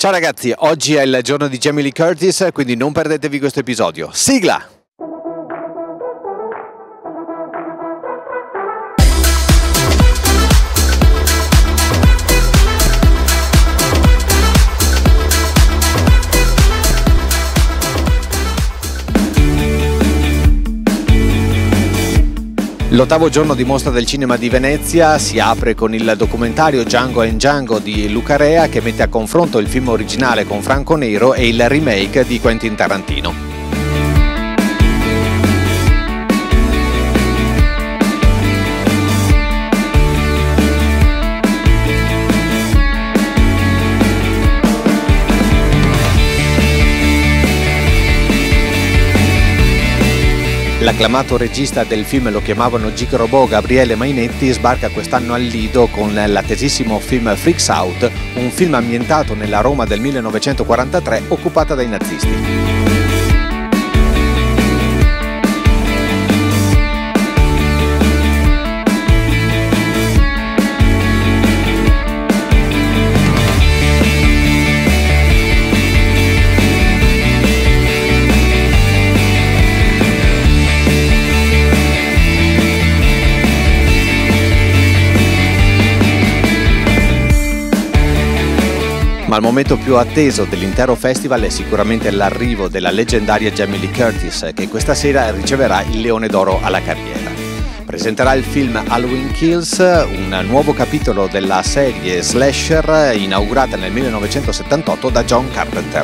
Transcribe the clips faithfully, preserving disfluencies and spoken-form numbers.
Ciao ragazzi, oggi è il giorno di Jamie Lee Curtis, quindi non perdetevi questo episodio. Sigla! L'ottavo giorno di mostra del cinema di Venezia si apre con il documentario Django and Django di Luca Rea, che mette a confronto il film originale con Franco Nero e il remake di Quentin Tarantino. L'acclamato regista del film Lo chiamavano Gic Robot, Gabriele Mainetti, sbarca quest'anno al Lido con l'attesissimo film Freaks Out, un film ambientato nella Roma del millenovecentoquarantatré occupata dai nazisti. Ma il momento più atteso dell'intero festival è sicuramente l'arrivo della leggendaria Jamie Lee Curtis, che questa sera riceverà il Leone d'Oro alla carriera. Presenterà il film Halloween Kills, un nuovo capitolo della serie slasher inaugurata nel millenovecentosettantotto da John Carpenter.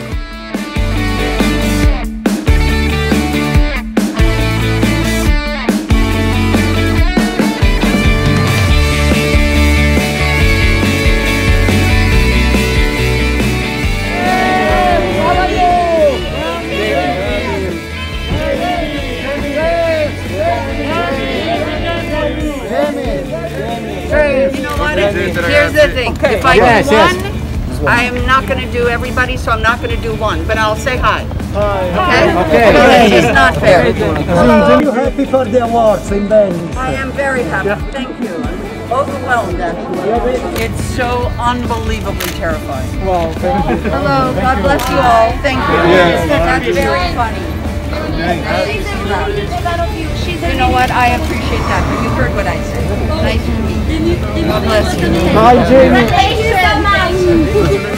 You know what? Here's the thing. Okay. If I yes, do one, yes. I am not going to do everybody, so I'm not going to do one. But I'll say hi. Hi. Okay? Okay. It's just not fair. Are you happy for the awards in Venice? I am very happy. Yeah. Thank you. I'm overwhelmed, actually. It's so unbelievably terrifying. Wow, thank you. Hello. God bless you all. Thank you. Yeah. That's very funny. You know what? I appreciate that. But you heard what I said. Nice to meet you. God bless you. Hi, Jamie. Thank you so much.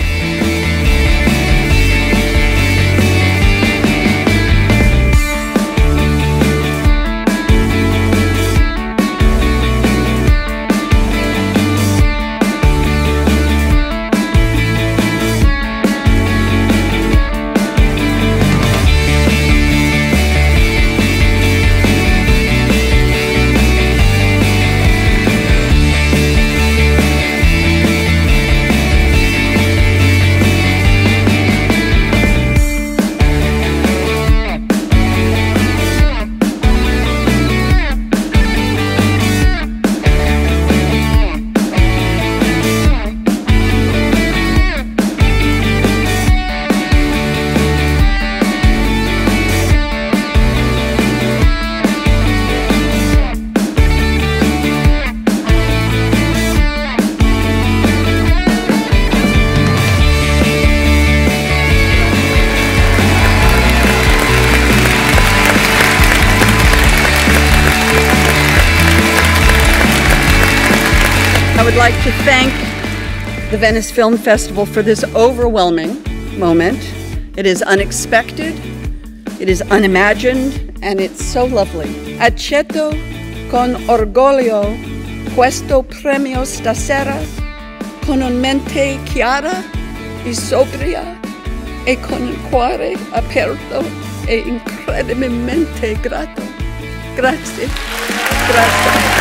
I would like to thank the Venice Film Festival for this overwhelming moment. It is unexpected, it is unimagined, and it's so lovely. Accetto con orgoglio questo premio stasera con una mente chiara e sobria e con il cuore aperto e incredibilmente grato. Grazie. Grazie.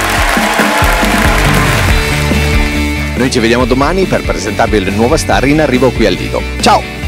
Noi ci vediamo domani per presentarvi le nuove star in arrivo qui al Lido. Ciao!